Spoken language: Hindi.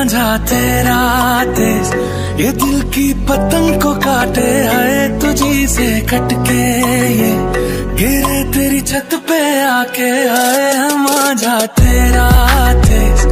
मांझा तेरा तेज, ये दिल की पतंग को काटे, है तुझी से कटके ये गिरे तेरी छत पे आके, है मांझा तेरा तेज।